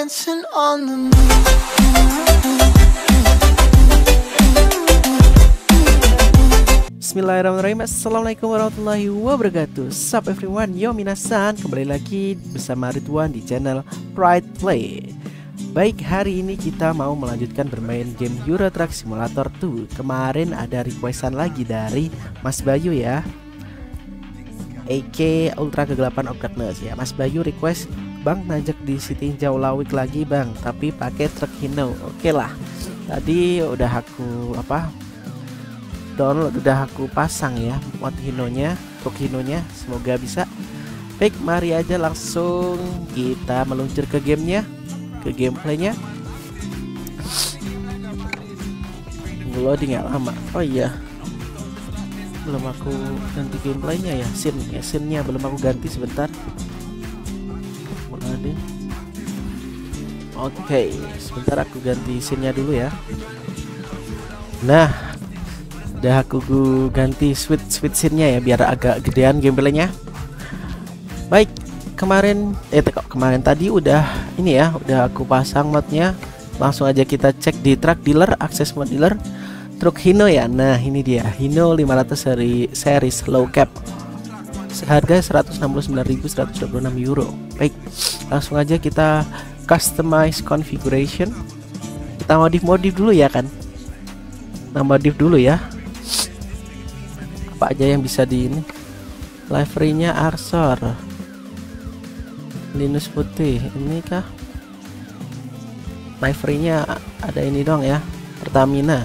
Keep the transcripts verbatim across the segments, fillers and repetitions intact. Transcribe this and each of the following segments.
dancing on the moon. Bismillahirrahmanirrahim. Assalamualaikum warahmatullahi wabarakatuh. Sup everyone, yo minasan. Kembali lagi bersama Ridwan di channel Pride Play. Baik, hari ini kita mau melanjutkan bermain game Euro Truck Simulator dua. Kemarin ada requestan lagi dari Mas Bayu ya, A K Ultra Kegelapan of Darkness ya. Mas Bayu request, Bang najak di City Hijau Lawik lagi bang, tapi pakai truk Hino. Oke lah, tadi udah aku apa download, udah aku pasang ya mod Hinonya, truk Hinonya. Semoga bisa. Baik, mari aja langsung kita meluncur ke gamenya, ke gameplaynya. Loading ya lama. Oh iya, belum aku ganti gameplaynya ya, scene ya, scene-nya belum aku ganti, sebentar. Loading. Oke, sebentar aku ganti scene-nya dulu ya. Nah, udah aku ganti switch switch scene-nya ya, biar agak gedean gameplaynya. Baik, kemarin eh kok kemarin tadi udah ini ya, udah aku pasang modnya. Langsung aja kita cek di truck dealer, akses mod dealer truk Hino ya. Nah, ini dia Hino lima ratus seri series low cap. Harga seratus enam puluh sembilan ribu seratus dua puluh enam euro. Baik, langsung aja kita customize configuration. Kita modif-modif dulu ya kan. Nah, modif dulu ya. Apa aja yang bisa di ini? Livery-nya Arsor, Linus putih, ini kah? Livery-nya ada ini dong ya, Pertamina.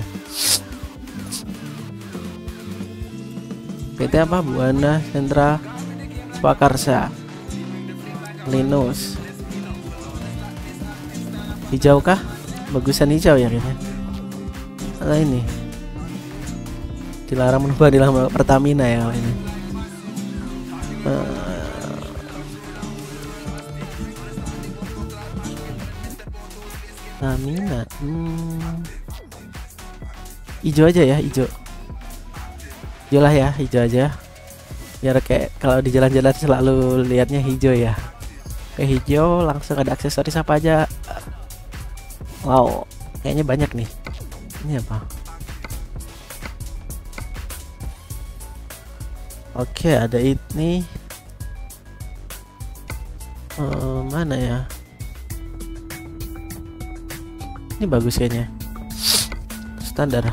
P T apa? Buana Sentra Swakarsa, Linus. Hijau kah? Bagusan hijau ya kayaknya. Nah, ini dilarang menubah di dalam Pertamina ya ini. Uh, Pertamina, hmm. Hijau aja ya, hijau. Hijau lah ya, hijau aja. Biar kayak kalau di jalan-jalan selalu lihatnya hijau ya. Oke, hijau, langsung ada aksesoris apa aja. Wow, kayaknya banyak nih. Ini apa? Oke, ada ini. Uh, mana ya? Ini bagus kayaknya. Standar.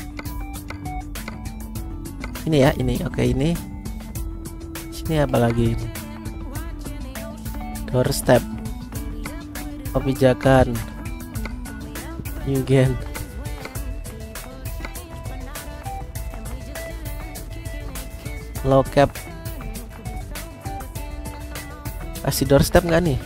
Ini ya, ini. Oke, ini. Sini apa lagi ini? Doorstep. Kebijakan. New gen. Low cap. Kasih doorstep nggak nih?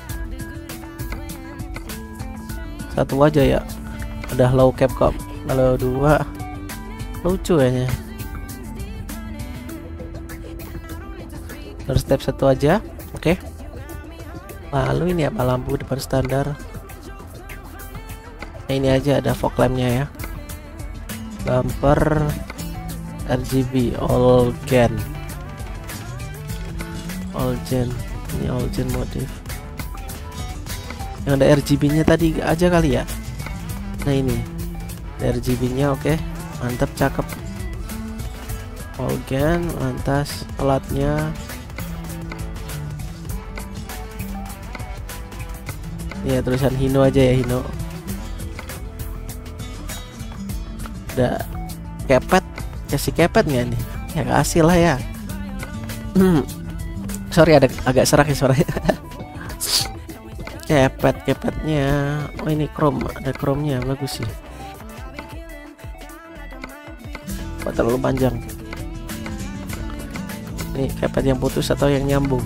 Satu aja ya, udah low cap kok. Kalau dua lucu kayaknya. Doorstep satu aja, oke. Lalu ini apa? Lampu depan standar. Nah, ini aja ada fog lampnya ya. Bumper R G B all gen. All gen, ini all gen modif. Yang ada R G B-nya tadi aja kali ya. Nah, ini R G B-nya, oke, mantap, cakep. All gen, lantas pelatnya. Ya, tulisan Hino aja ya, Hino. Udah kepet, kasih kepet nggak nih? Ya kasih lah ya. Sorry, ada agak serak ya suaranya. Kepet, kepetnya. Oh, ini chrome, ada chrome-nya, bagus sih. Kok terlalu panjang? Ini kepet yang putus atau yang nyambung?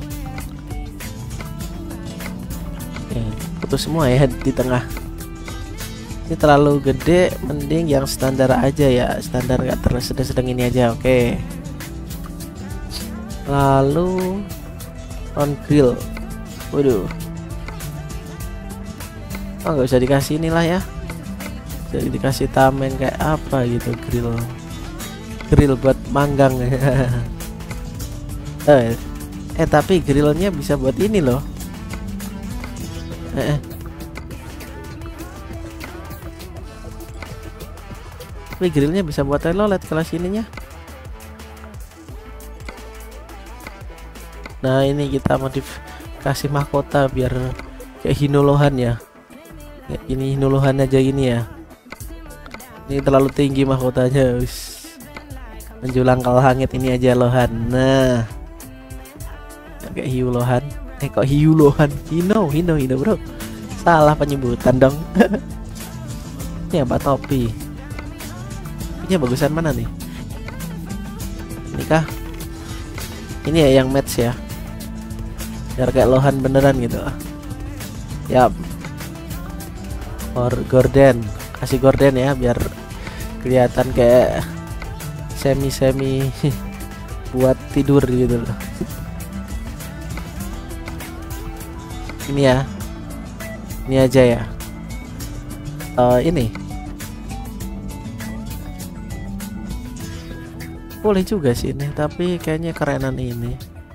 Oke, putus semua ya di tengah. Ini terlalu gede, mending yang standar aja ya. Standar nggak terlalu sedang-sedang ini aja, oke. Lalu front grill, waduh, oh nggak usah dikasih inilah ya, jadi dikasih tamen kayak apa gitu, grill grill buat manggang. eh, eh tapi grillnya bisa buat ini loh, eh, Tapi grillnya bisa buat telolet kelas ininya. Nah ini kita modifikasi mahkota biar kayak Hinolohan ya. Kayak ini Hinolohan aja ini ya. Ini terlalu tinggi mahkotanya, wis. Menjulang ke langit ini aja Lohan. Nah kayak hiu Lohan. Eh kok hiu Lohan? Hino, Hino, Hino bro. Salah penyebutan dong. Ini apa topi? Ini bagusan mana nih? Ini kah? Ini ya yang match ya. Biar kayak Lohan beneran gitu. Yap. Or gorden, kasih gorden ya biar kelihatan kayak semi-semi buat tidur gitu loh. Ini ya. Ini aja ya. Uh, ini boleh juga sih ini, tapi kayaknya kerenan ini.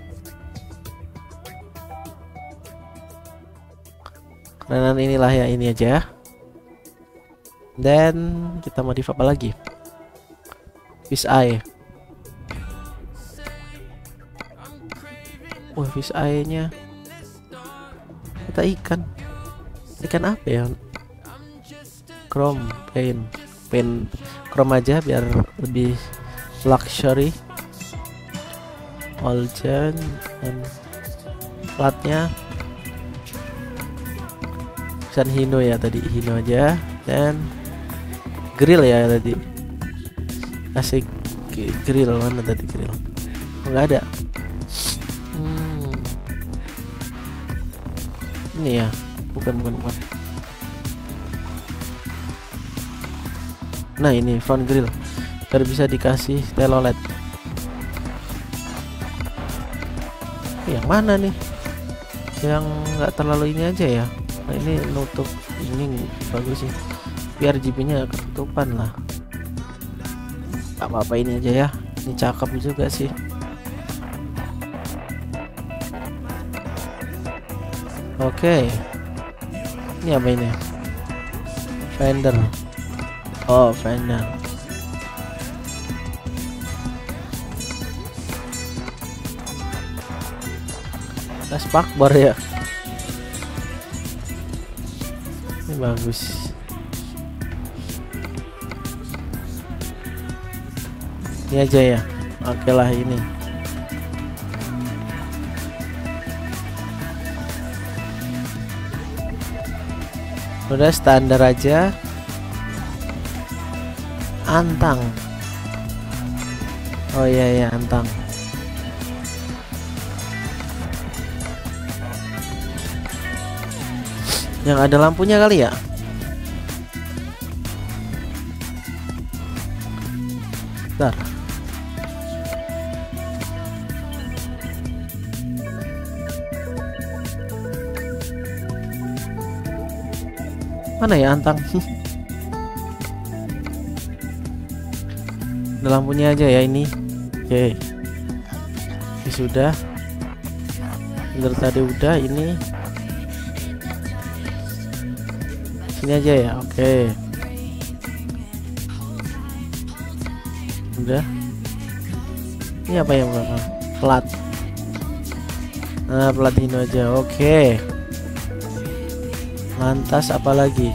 Kerenan inilah ya, ini aja. Dan kita modif apa lagi? Fish eye. Wah, fish eye-nya. Kita ikan. Ikan apa ya? Chrome paint. Paint chrome aja biar lebih luxury. Oljan dan platnya San Hino ya, tadi Hino aja. Dan grill ya tadi, kasih grill. Mana tadi grill? Enggak ada. hmm. Ini ya, bukan bukan bukan nah ini front grill biar bisa dikasih telolet. Yang mana nih yang nggak terlalu ini aja ya? Nah ini nutup, ini bagus sih biar G P-nya ketutupan lah. Gak apa-apa, ini aja ya. Ini cakep juga sih. Oke, ini apa ini? Fender. Oh, fender. Nah, spakbor ya. Ini bagus. Ini aja ya. Oke lah ini. Udah standar aja. Antang. Oh iya ya, antang. Yang ada lampunya kali ya. Bentar. Mana ya antang? Ada lampunya aja ya ini. Oke. Ini sudah. Bener tadi udah, ini. Sini aja ya. Oke. Udah. Ini apa yang belakang? Plat. Nah, plat ini aja. Oke. Lantas apa lagi?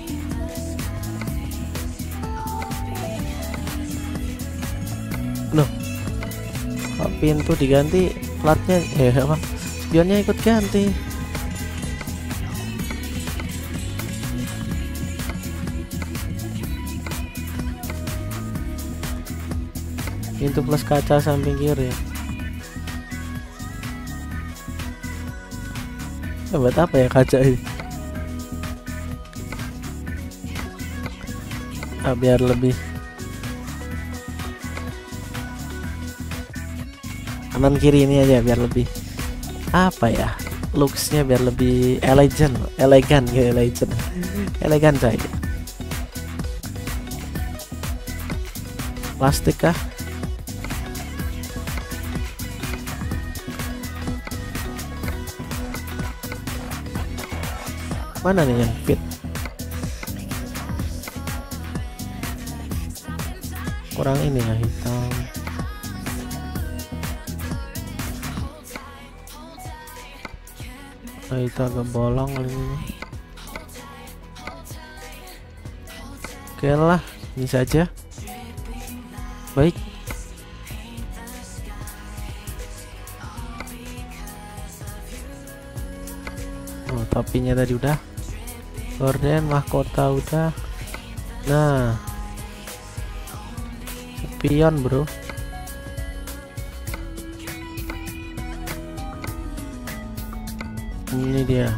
Loh, kok pintu diganti, platnya eh apa? Spionnya ikut ganti. Pintu plus kaca samping kiri. Ya, buat apa ya kaca ini? Ah, biar lebih kanan kiri ini aja biar lebih apa ya, looksnya biar lebih elegan, elegan ya, elegan, elegan coy. Plastik kah? Mana nih yang fit? kurang ini ya, hitam. Nah, itu agak bolong kali ini. Oke lah, ini saja. Baik. Oh, topinya tadi udah. Gorden mahkota udah. Nah, spion bro. Ini dia.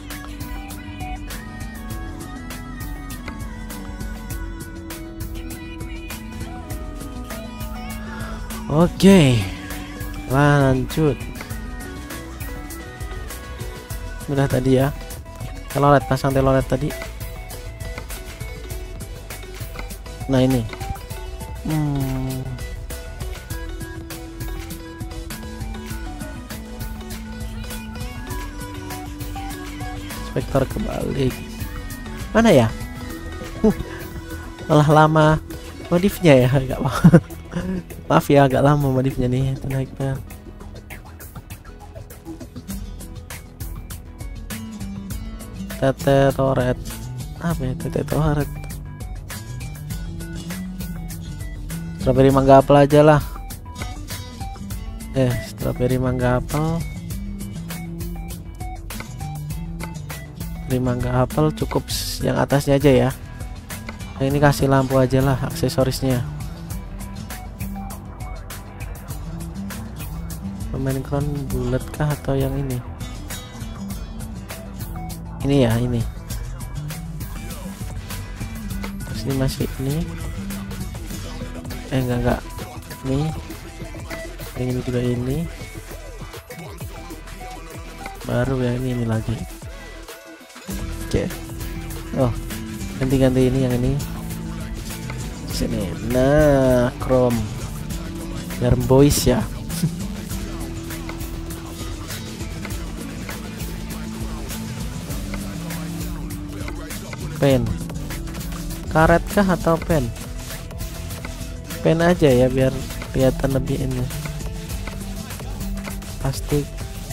Oke, lanjut. Udah tadi ya, telolet, pasang telolet tadi. Nah ini, hmm. Spektor kebalik. Mana ya? Uh, malah lama modifnya ya, agak maaf ya, agak lama modifnya nih. Tenaga. Teteroret, apa ya teteroret? Strawberry mangga apel aja lah. Eh, strawberry mangga apel. Strawberry mangga apel cukup yang atasnya aja ya. Nah, ini kasih lampu aja lah aksesorisnya. Pemain crown bulat kah atau yang ini? Ini ya, ini. Terus ini masih ini. Eh enggak enggak. Nih. Yang ini juga ini. Baru yang ini ini lagi. Oke. Oh, ganti-ganti ini yang ini. Sini. Nah, chrome. Biar boys ya. Pen, karet kah atau pen? Pen aja ya biar kelihatan lebih ini. Plastik.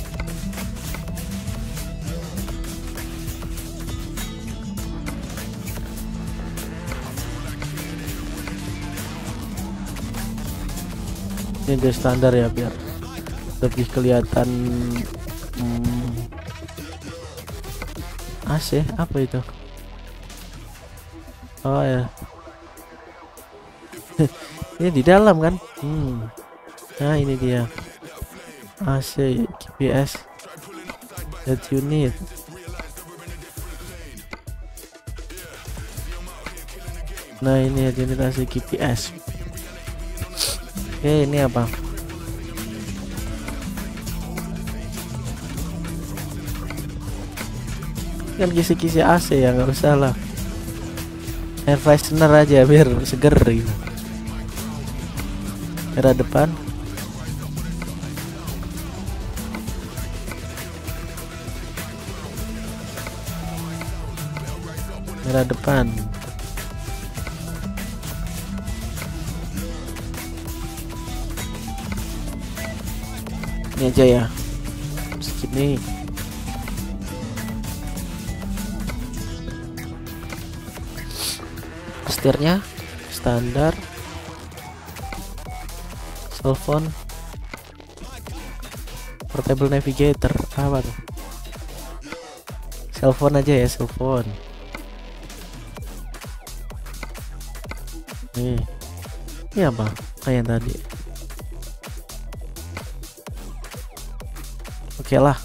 Ini udah standar ya biar lebih kelihatan. hmm, A C apa itu? Oh ya, ini di dalam kan? Hmm. Nah ini dia A C G P S that unit. Nah ini unit A C G P S. Oke, ini apa? Kan kisi-kisi A C ya, nggak usah lah. Air freshener aja biar seger gitu. Merah depan. Merah depan. Ini aja ya. Segini. Setirnya standar, cellphone, portable navigator, apa tuh? Cellphone aja ya, cellphone. Nih, ini apa? Kayak yang tadi. Oke lah.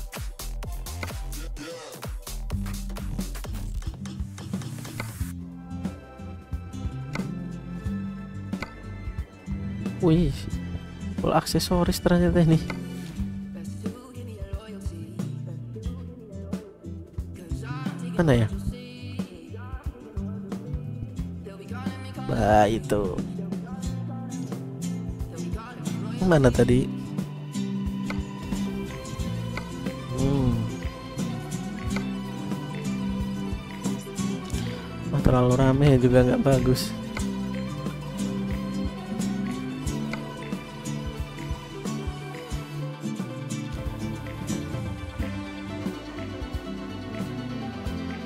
Wih, full aksesoris ternyata ini. Mana ya? Nah itu. Mana tadi? Hmm. Oh, terlalu rame juga nggak bagus.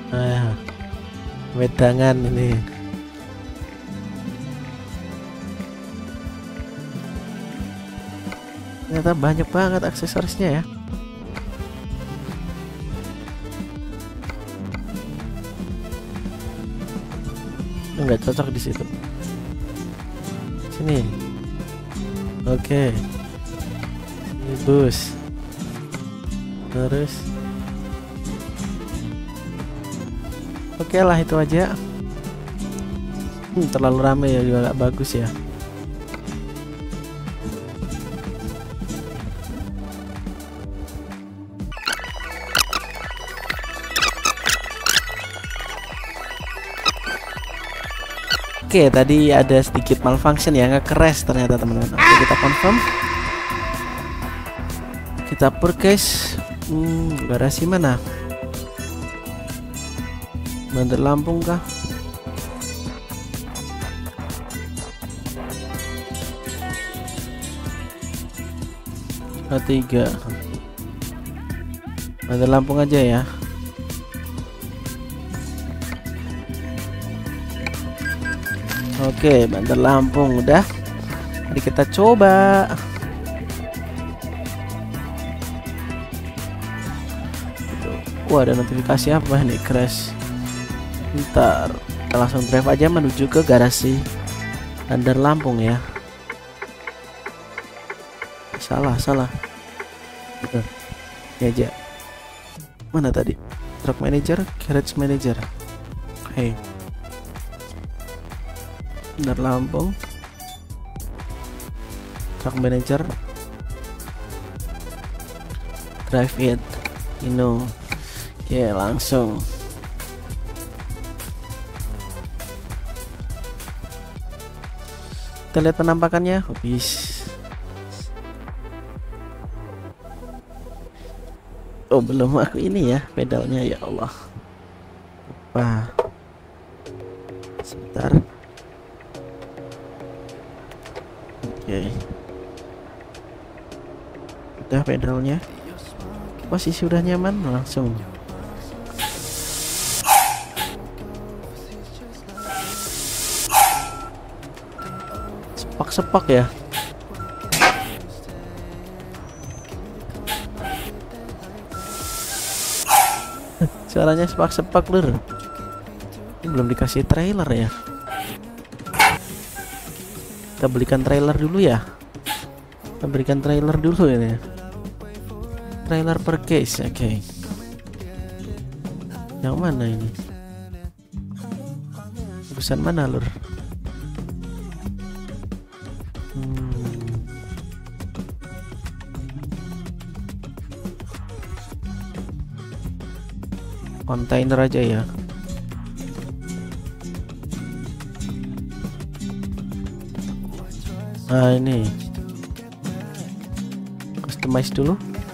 Nah, wedangan ini. Ternyata banyak banget aksesorisnya ya. Enggak cocok di situ. Sini. Oke. Ini bus. Terus. Oke lah, itu aja. Hmm, terlalu ramai ya, juga gak bagus ya. Oke, tadi ada sedikit malfunction ya, nggak crash ternyata teman-teman. Oke, kita confirm. Kita purchase. Hmm, garasi mana? Bandar Lampung kah? A tiga. Bandar Lampung aja ya. Oke, Bandar Lampung udah. Mari kita coba. Wah, ada notifikasi apa nih, crash. Ntar kita langsung drive aja menuju ke garasi Bandar Lampung ya. Salah, salah. Bener. Ini aja. Mana tadi? Truck manager, garage manager. Hey. Bandar Lampung. Truck manager. Drive it. You know. Oke, langsung. Kita lihat penampakannya. Habis. Oh, belum aku ini ya pedalnya, ya Allah. Lupa. Sebentar. Oke. Udah pedalnya. Posisi sudah nyaman, langsung. Sepak-sepak ya. Suaranya sepak-sepak lur. Ini belum dikasih trailer ya. Kita belikan trailer dulu ya. Kita berikan trailer dulu ini. Trailer per case, oke. Okay. Yang mana ini? Pesan mana lur? Kontainer aja ya. Nah, ini customize dulu.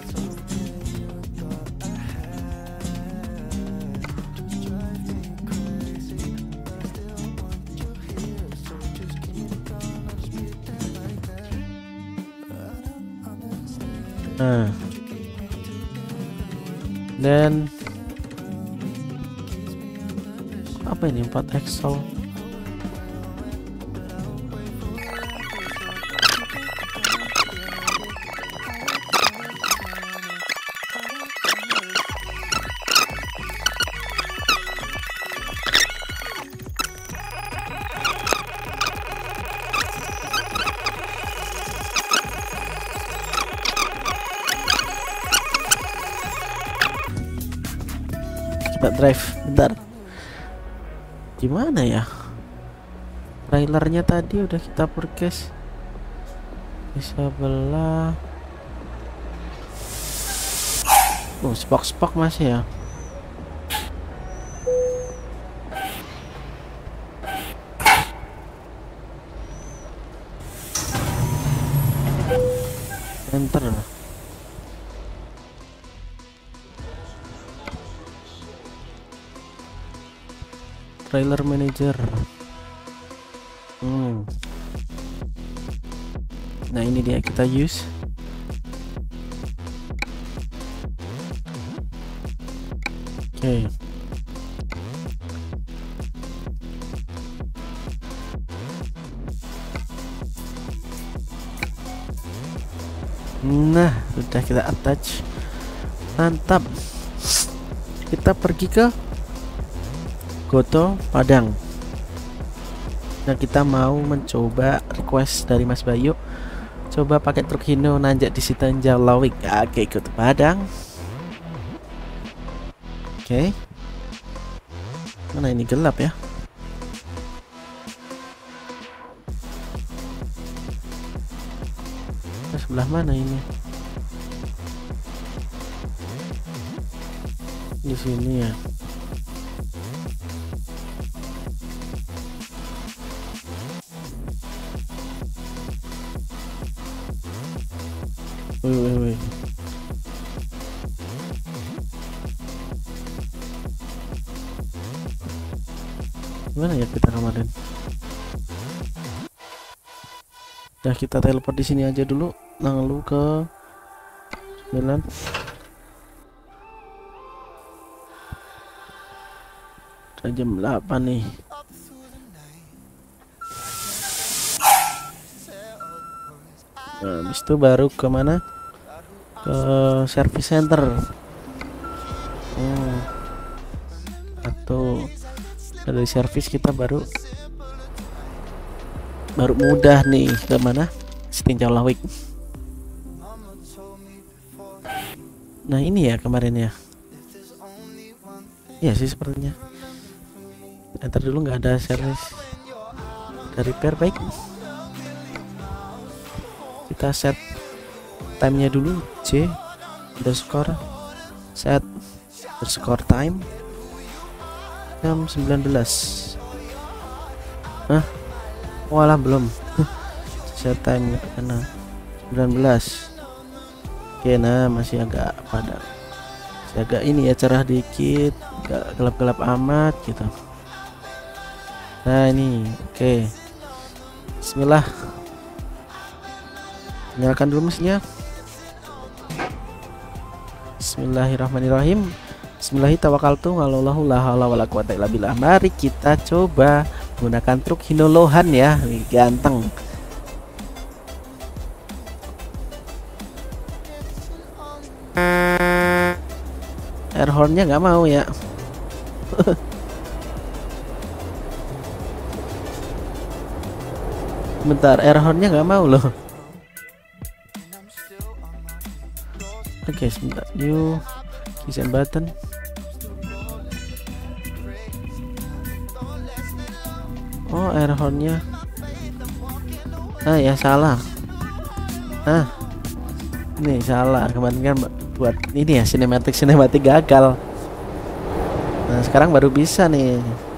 Nah, dan apa ini, empat axle. Coba drive bentar. Gimana ya? Trailernya tadi udah kita purchase. Di sebelah. Oh, spak-spak masih ya. Enter. Trailer manager. Hmm. Nah, ini dia kita use. Oke. Okay. Nah, sudah kita attach. Mantap. Kita pergi ke Goto Padang. Nah, kita mau mencoba request dari Mas Bayu. Coba pakai truk Hino nanjak di Sitinjau Lawik. Oke, Goto Padang. Oke. Mana ini gelap ya? Sebelah mana ini? Di sini ya. Wih, wih, wih. Gimana ya kita kemarin? Nah, kita teleport di sini aja dulu, lalu ke sembilan. Udah jam delapan nih. Nah, habis itu baru ke mana? Ke service center. Hmm. Atau dari service kita baru baru mudah nih ke mana? Sitinjau Lawik. Nah, ini ya kemarin ya. Iya sih sepertinya. Enter dulu, nggak ada service dari repair. Baik, kita set timenya dulu. J underscore set underscore time jam sembilan belas. Hah? Walah belum. Set time karena sembilan belas. Oke, nah masih agak padat. Masih agak ini ya, cerah dikit, agak gelap-gelap amat gitu. Nah ini oke. Bismillah. Nyalakan dulu mesinnya. Bismillahirrahmanirrahim. Bismillahirrahmanirrahim. Wallahu la haula wala quwata illa billah. Mari kita coba menggunakan truk Hino Lohan ya. Wih, ganteng. Air hornnya nggak mau ya. Bentar, air hornnya nggak mau loh. Oke, sebentar. New keys and button. Oh, air hornnya. Ah ya, salah. Ah, ini salah. Kemarin kan buat ini ya, sinematik sinematik gagal. Nah, sekarang baru bisa nih.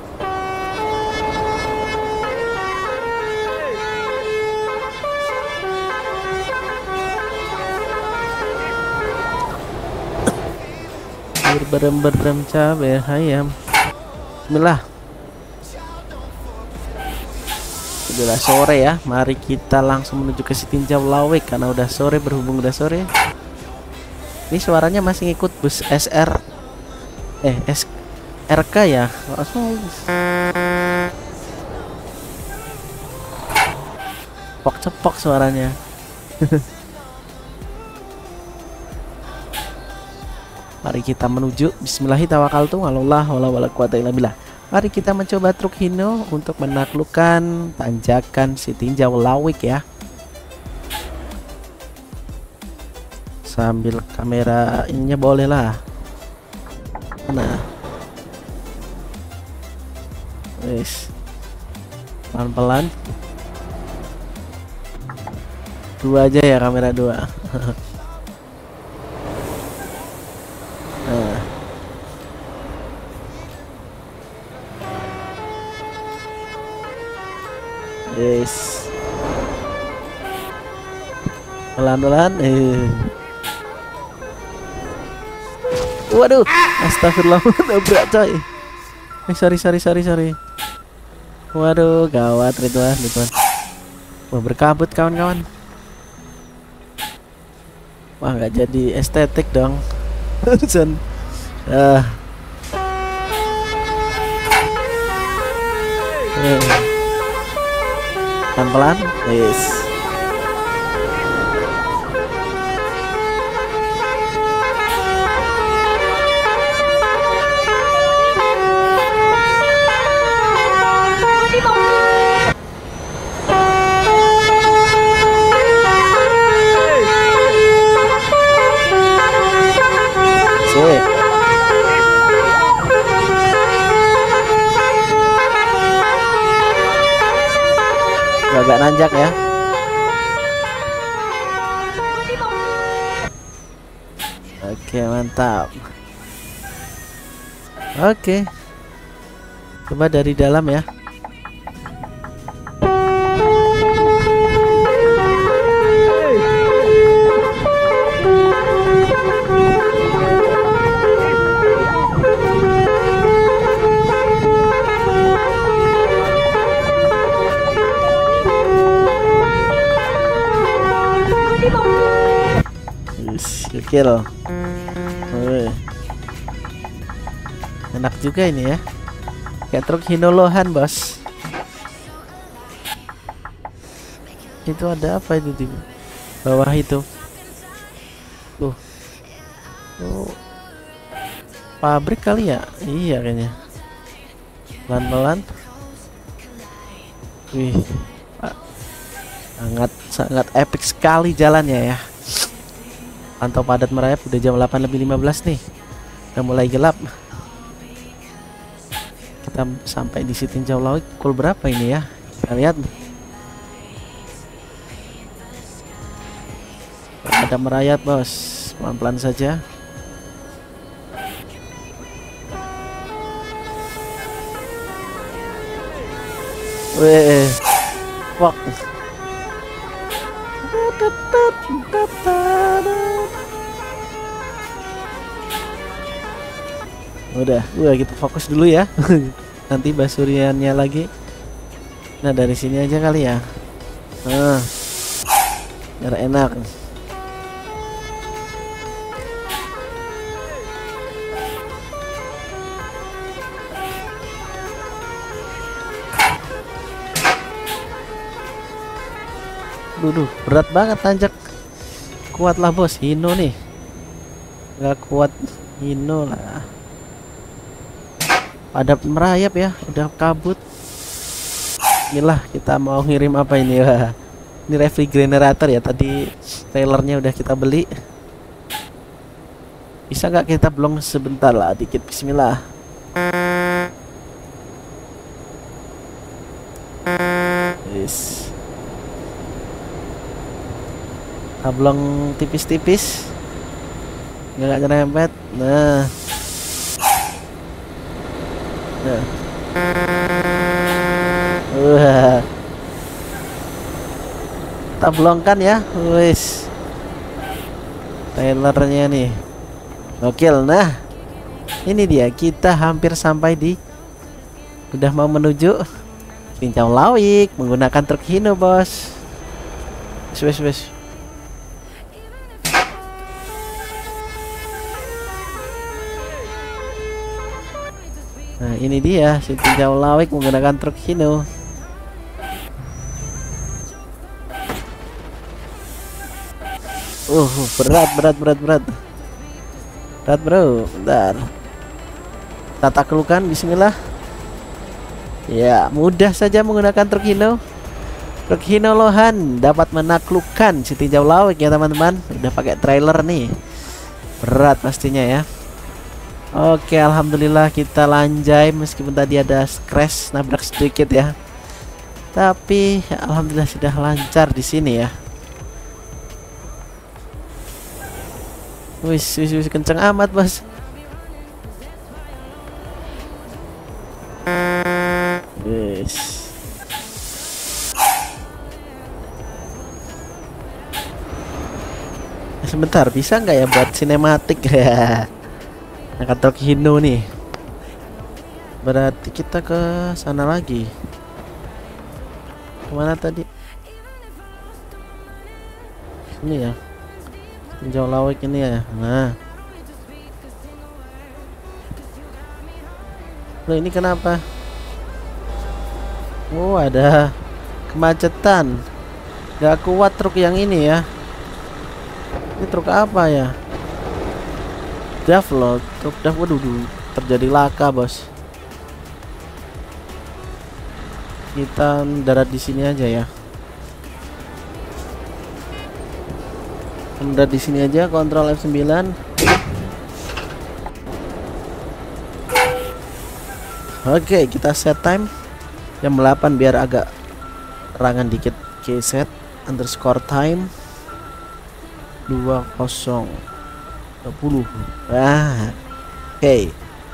Berem-berem cabai ayam. Bismillah. Sudah sore ya. Mari kita langsung menuju ke Sitinjau Lawik karena udah sore, berhubung udah sore. Ini suaranya masih ngikut bus S R eh S R K ya. Pok cepok suaranya. Mari kita menuju. Bismillahirrahmanirrahim. Wallah wala wala quwata illa billah. Mari kita mencoba truk Hino untuk menaklukkan tanjakan Sitinjau Lawik ya. Sambil kamera ininya boleh lah. Mana? Wes. Pelan-pelan. Dua aja ya, kamera dua. Nah. Yes. Pelan-pelan. Eh. Waduh, astagfirullah, nabrak coy. Eh, sorry sorry sorry sorry. Waduh, gawat Ridwan, Ridwan. Wah, berkabut kawan-kawan. Wah, nggak jadi estetik dong. Sen. Ah. Eh. Pelan-pelan. Yes. agak nanjak ya. Oke, mantap. Oke, coba dari dalam ya. Kill. Wih. Enak juga ini ya. Kayak truk Hino Lohan, bos. Itu ada apa itu di bawah itu? Tuh. Oh. Pabrik kali ya? Iya kayaknya. Pelan-pelan. Wih. Sangat sangat epic sekali jalannya ya. Pantau padat merayap, udah jam delapan lebih lima belas nih. Udah mulai gelap. Kita sampai di Citinjau Laut pukul berapa ini ya? Kita lihat. Ada merayap, bos. Pelan-pelan saja. Weh. Fuck. Udah, udah kita fokus dulu ya. Nanti basuriannya lagi. Nah, dari sini aja kali ya. Nah, biar enak. Duduh, berat banget tanjak. Kuatlah bos, Hino nih. Nggak kuat Hino lah. Ada merayap ya, udah kabut. Inilah kita mau ngirim apa ini ya? Ini refrigerator ya, tadi trailernya udah kita beli. Bisa nggak kita blong sebentar lah, dikit. Bismillah. Yes. Tablong tipis-tipis, nggak nyerempet. Nah. Nah. Wah. Tablongkan ya, wis. Trailernya nih. Gokil. Nah, ini dia, kita hampir sampai di, udah mau menuju Citinjau Laut menggunakan truk Hino, bos. Wis wis wis. Nah, ini dia Citinjau Laut menggunakan truk Hino. Uh, berat berat berat berat. Berat, bro. Bentar. Kita taklukan, bismillah. Ya, mudah saja menggunakan truk Hino. Truk Hino Lohan dapat menaklukkan Citinjau Laut ya, teman-teman. Udah pakai trailer nih. Berat pastinya ya. Oke, alhamdulillah kita lanjai meskipun tadi ada crash, nabrak sedikit ya. Tapi alhamdulillah sudah lancar di sini ya. Wis, wis, wis kenceng amat, bos. Wis. Sebentar, bisa nggak ya buat sinematik ya? Angkat truk Hino nih. Berarti kita ke sana lagi. Kemana tadi? Ini ya, Citinjau Laut ini ya. Nah, loh, ini kenapa? Oh, ada kemacetan. Gak kuat truk yang ini ya. Ini truk apa ya? D A F loh, truk D A F. Waduh, terjadi laka, bos. Kita mendarat di sini aja ya. Mendarat di sini aja, kontrol F sembilan. Oke, kita set time jam delapan biar agak terangan dikit. Oke, set underscore time dua kosong dua puluh. Ah, oke. Okay.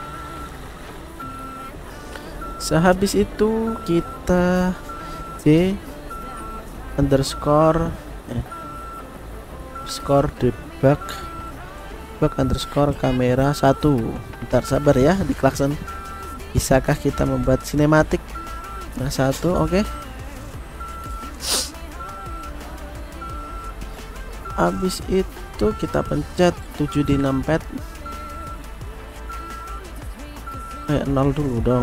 Sehabis itu kita C underscore eh, underscore debug debug underscore kamera satu. Bentar, sabar ya di klakson. Bisakah kita membuat sinematik nah satu? Oke, okay. Habis itu kita pencet tujuh di numpad. Eh, nol dulu dong.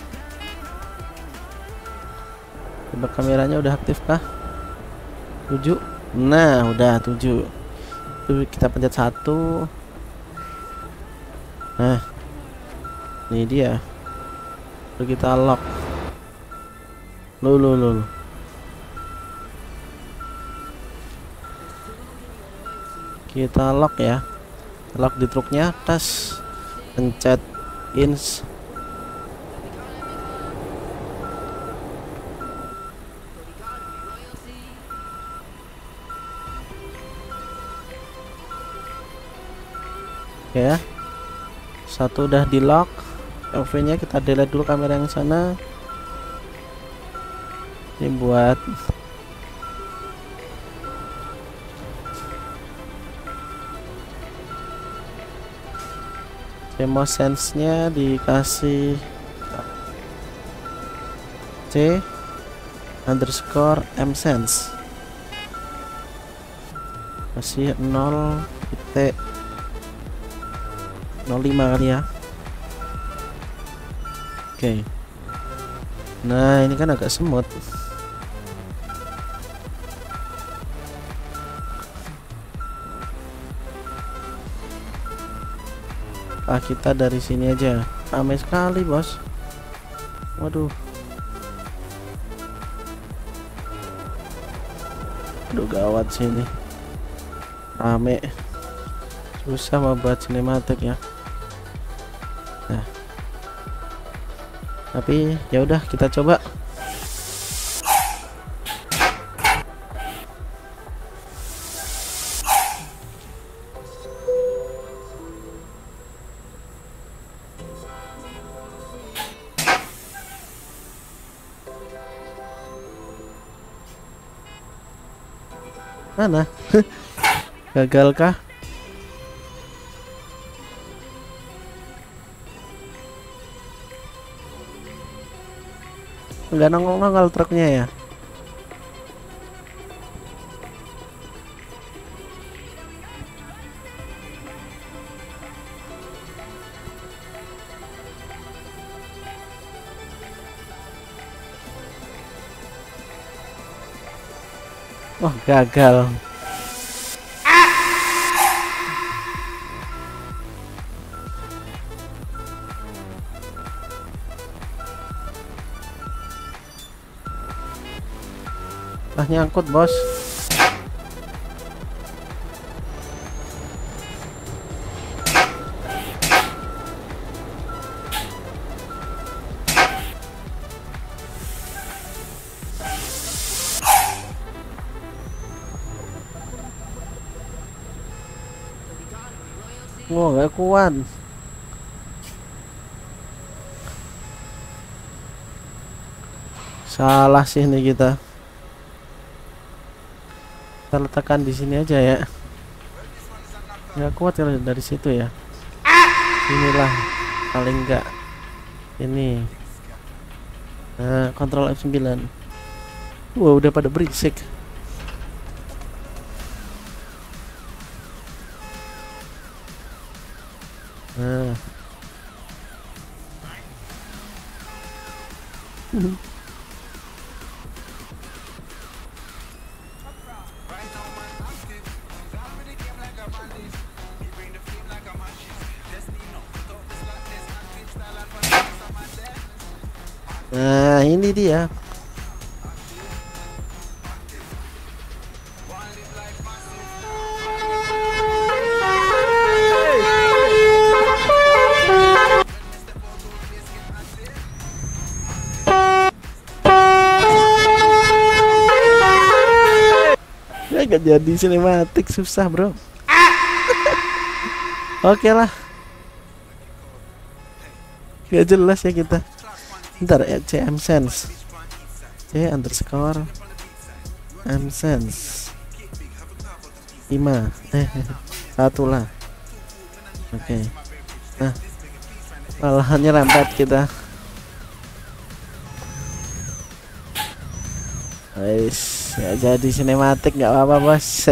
Coba kameranya udah aktif kah? tujuh. Nah, udah tujuh. Itu kita pencet satu. Nah, ini dia. Lalu kita lock. Loh, loh, loh. Kita lock ya. Lock di truknya, tas. Pencet ins. Oke ya, satu udah di lock. M V nya kita delete dulu kamera yang sana. Ini buat demo sense nya dikasih C underscore m sense, kasih nol titik nol lima kali ya. Oke, nah ini kan agak semut. Ah, kita dari sini aja. Ramai sekali bos. Waduh, aduh gawat sini, rame, susah membuat sinematik ya. Nah, tapi ya udah kita coba. Mana? Gagal kah? Nggak nongol-nongol truknya ya. Oh, gagal. Ah, nyangkut bos. Wow, gak kuat. Salah sih ini kita. Kita letakkan di sini aja ya. Nggak kuat ya dari situ ya. Inilah paling enggak ini. Nah, kontrol F sembilan. Wow, udah pada berisik. Nah. Nah, ini dia. Gak jadi sinematik, susah bro. Oke lah, gak jelas ya kita. Ntar ya, C M Sense, C underscore M Sense lima eh satu lah. Oke, nah malahannya lempet kita. Guys, ya jadi sinematik nggak apa-apa bos.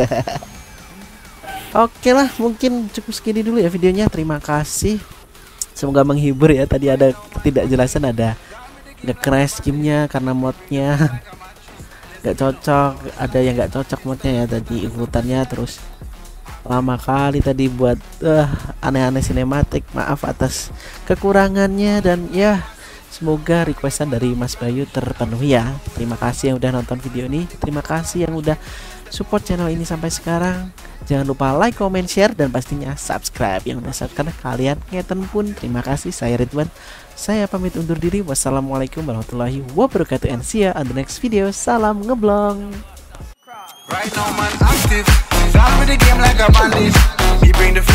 Oke lah, mungkin cukup segini dulu ya videonya. Terima kasih, semoga menghibur ya. Tadi ada ketidakjelasan, ada nge-crash gamenya karena modnya nggak cocok, ada yang nggak cocok modnya ya tadi urutannya. Terus lama kali tadi buat uh, aneh-aneh sinematik. Maaf atas kekurangannya, dan ya semoga requestan dari Mas Bayu terpenuhi ya. Terima kasih yang udah nonton video ini. Terima kasih yang udah support channel ini sampai sekarang. Jangan lupa like, comment, share, dan pastinya subscribe yang udah subscribe. Kalian ngeten pun terima kasih. Saya Ridwan, saya pamit undur diri. Wassalamualaikum warahmatullahi wabarakatuh, and see ya on the next video. Salam ngeblong. Right now man active, with the game like a bandit. We bring the